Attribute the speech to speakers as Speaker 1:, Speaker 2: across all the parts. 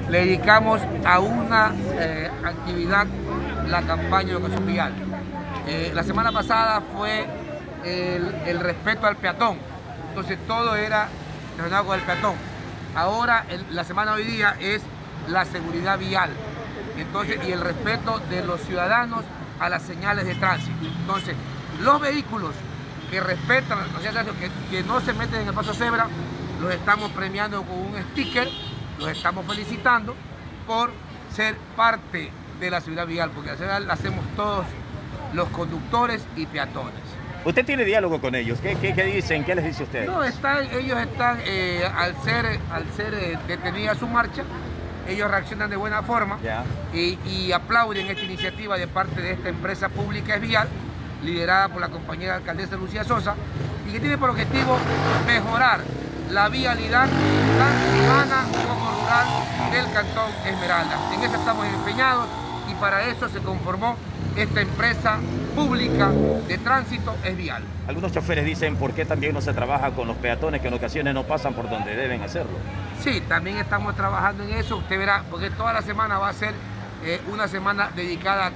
Speaker 1: le dedicamos a una actividad la campaña de educación vial. La semana pasada fue el respeto al peatón, entonces todo era relacionado con el peatón. Ahora, la semana de hoy día es la seguridad vial, entonces, y el respeto de los ciudadanos a las señales de tránsito. Entonces, los vehículos que respetan las señales de tránsito, que no se meten en el paso cebra, los estamos premiando con un sticker, los estamos felicitando por ser parte de la seguridad vial, porque la seguridad la hacemos todos los conductores y peatones.
Speaker 2: ¿Usted tiene diálogo con ellos? ¿Qué dicen? ¿Qué les dice usted?
Speaker 1: No, ellos están, al ser detenida su marcha, ellos reaccionan de buena forma y aplauden esta iniciativa de parte de esta empresa pública Es Vial, liderada por la compañera alcaldesa Lucía Sosa, y que tiene por objetivo mejorar la vialidad tanto urbana como rural del Cantón Esmeraldas. En eso estamos empeñados y para eso se conformó esta empresa pública de tránsito Es Vial.
Speaker 2: Algunos choferes dicen por qué también no se trabaja con los peatones que en ocasiones no pasan por donde deben hacerlo. Sí, también estamos trabajando en eso, usted verá, porque toda la semana va a ser una semana dedicada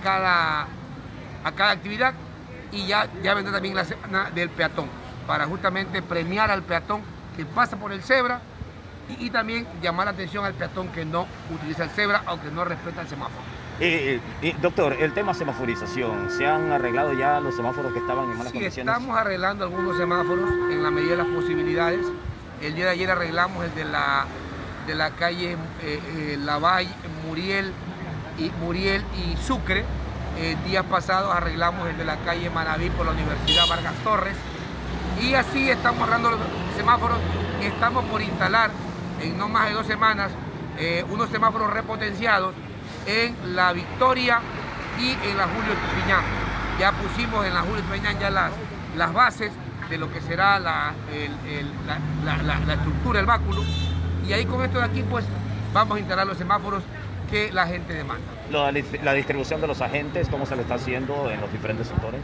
Speaker 2: a cada actividad y ya vendrá también la semana del peatón, para justamente premiar al peatón que pasa por el cebra y también llamar la atención al peatón que no utiliza el cebra, aunque no respeta el semáforo. Doctor, el tema semaforización, ¿se han arreglado ya los semáforos que estaban en malas condiciones?
Speaker 1: Estamos arreglando algunos semáforos en la medida de las posibilidades. El día de ayer arreglamos el de la calle Lavalle, Muriel y Sucre. Días pasados arreglamos el de la calle Manaví por la Universidad Vargas Torres. Y así estamos arreglando los semáforos. Estamos por instalar en no más de 2 semanas unos semáforos repotenciados en la Victoria y en la Julio Estupiñán. Ya pusimos en la Julio Estupiñán ya las bases de lo que será la estructura, el báculo, y ahí con esto de aquí pues vamos a instalar los semáforos que la gente demanda.
Speaker 2: La distribución de los agentes, ¿cómo se le está haciendo en los diferentes sectores?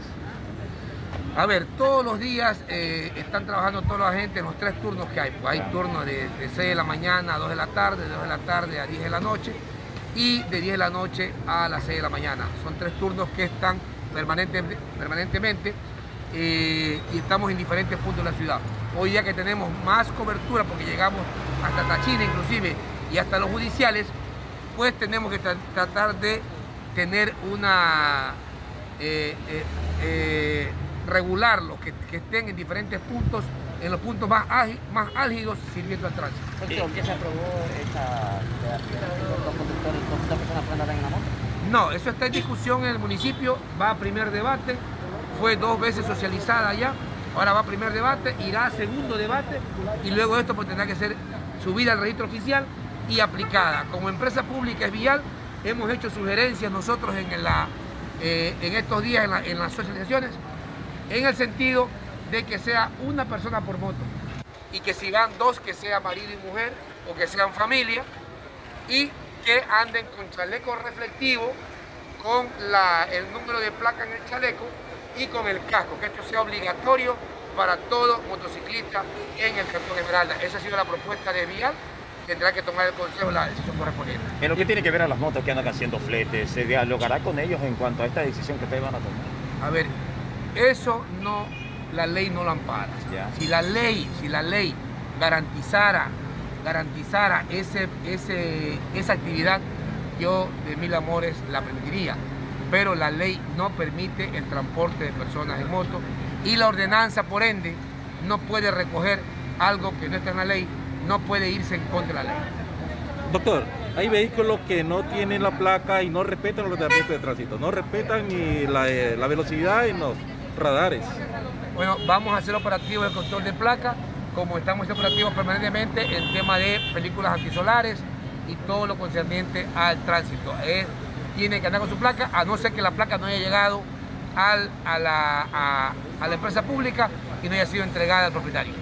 Speaker 1: A ver, todos los días están trabajando todos los agentes en los 3 turnos que hay. Pues hay turnos de 6 de la mañana a 2 de la tarde, de 2 de la tarde a 10 de la noche y de 10 de la noche a las 6 de la mañana. Son 3 turnos que están permanentemente y estamos en diferentes puntos de la ciudad. Hoy día que tenemos más cobertura, porque llegamos hasta Táchira inclusive y hasta los judiciales, pues tenemos que tratar de tener una... regular los que estén en diferentes puntos, en los puntos más álgidos, sirviendo al tránsito.
Speaker 3: ¿Por qué se aprobó esta los conductores, las personas pueden andar en la moto?
Speaker 1: No, eso está en discusión en el municipio, va a primer debate, fue 2 veces socializada ya, ahora va a primer debate, irá a segundo debate y luego esto pues tendrá que ser subida al registro oficial y aplicada. Como empresa pública Es Vial, hemos hecho sugerencias nosotros en estos días en las socializaciones, en el sentido de que sea una persona por moto y que si van 2, que sea marido y mujer o que sean familia y que anden con chaleco reflectivo, con el número de placa en el chaleco y con el casco, que esto sea obligatorio para todo motociclista en el Cantón Esmeralda. Esa ha sido la propuesta de Vial, tendrá que tomar el Consejo la decisión correspondiente.
Speaker 2: En lo que tiene que ver a las motos que andan haciendo fletes, ¿se dialogará con ellos en cuanto a esta decisión que ustedes van a tomar?
Speaker 1: A ver, eso no, la ley no lo ampara. Si la ley garantizara esa actividad, yo de mil amores la permitiría, pero la ley no permite el transporte de personas en moto y la ordenanza, por ende, no puede recoger algo que no está en la ley, no puede irse en contra de la ley.
Speaker 4: Doctor, hay vehículos que no tienen la placa y no respetan los ordenamientos de tránsito, no respetan ni la velocidad en los radares.
Speaker 1: Bueno, vamos a hacer operativos de control de placa, como estamos haciendo operativos permanentemente en tema de películas antisolares y todo lo concerniente al tránsito. Tiene que andar con su placa, a no ser que la placa no haya llegado a la empresa pública y no haya sido entregada al propietario.